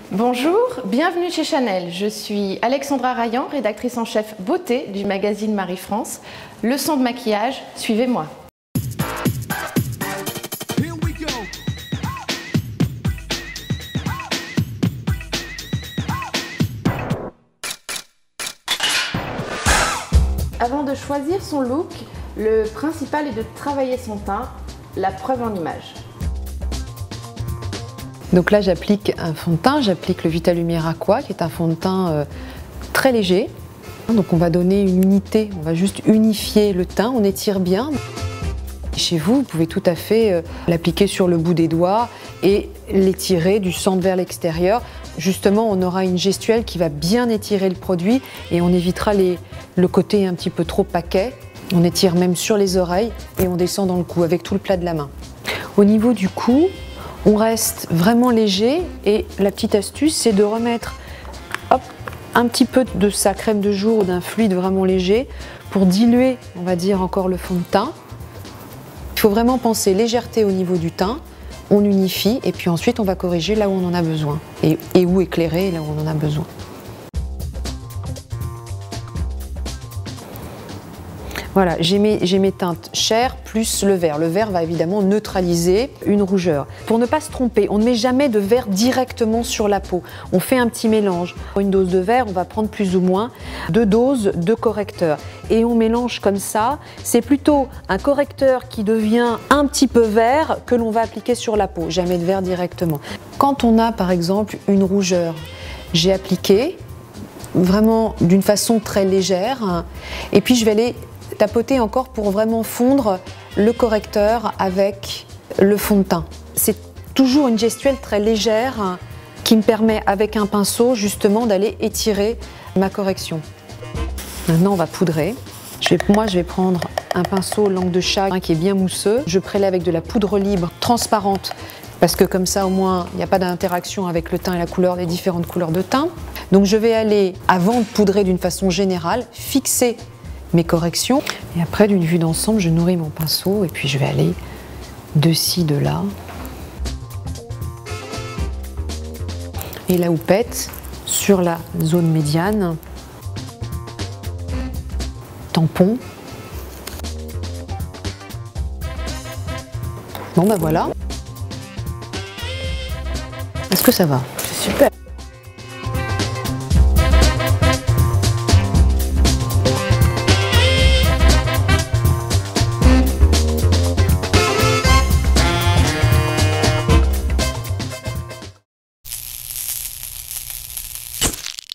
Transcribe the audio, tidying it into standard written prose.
Bonjour, bienvenue chez Chanel. Je suis Alexandra Rayan, rédactrice en chef beauté du magazine Marie-France. Leçon de maquillage, suivez-moi. Avant de choisir son look, le principal est de travailler son teint, la preuve en image. Donc là, j'applique un fond de teint, j'applique le Vitalumière Aqua, qui est un fond de teint très léger. Donc on va donner une unité, on va juste unifier le teint, on étire bien. Chez vous, vous pouvez tout à fait l'appliquer sur le bout des doigts et l'étirer du centre vers l'extérieur. Justement, on aura une gestuelle qui va bien étirer le produit et on évitera le côté un petit peu trop paquet. On étire même sur les oreilles et on descend dans le cou avec tout le plat de la main. Au niveau du cou, on reste vraiment léger et la petite astuce, c'est de remettre un petit peu de sa crème de jour ou d'un fluide vraiment léger pour diluer, on va dire, encore le fond de teint. Il faut vraiment penser légèreté au niveau du teint, on unifie et puis ensuite on va corriger là où on en a besoin et où éclairer là où on en a besoin. Voilà, j'ai mes teintes chères plus le vert. Le vert va évidemment neutraliser une rougeur. Pour ne pas se tromper, on ne met jamais de vert directement sur la peau. On fait un petit mélange. Pour une dose de vert, on va prendre plus ou moins 2 doses de correcteur. Et on mélange comme ça. C'est plutôt un correcteur qui devient un petit peu vert que l'on va appliquer sur la peau. Jamais de vert directement. Quand on a par exemple une rougeur, j'ai appliqué vraiment d'une façon très légère. Et puis je vais aller tapoter encore pour vraiment fondre le correcteur avec le fond de teint. C'est toujours une gestuelle très légère qui me permet avec un pinceau justement d'aller étirer ma correction. Maintenant on va poudrer. Moi je vais prendre un pinceau langue de chat qui est bien mousseux. Je prélève avec de la poudre libre transparente parce que comme ça au moins il n'y a pas d'interaction avec le teint et la couleur, les différentes couleurs de teint. Donc je vais aller, avant de poudrer d'une façon générale, fixer mes corrections. Et après, d'une vue d'ensemble, je nourris mon pinceau et puis je vais aller de ci, de là. Et la houppette sur la zone médiane. Tampon. Bon ben voilà. Est-ce que ça va? Super.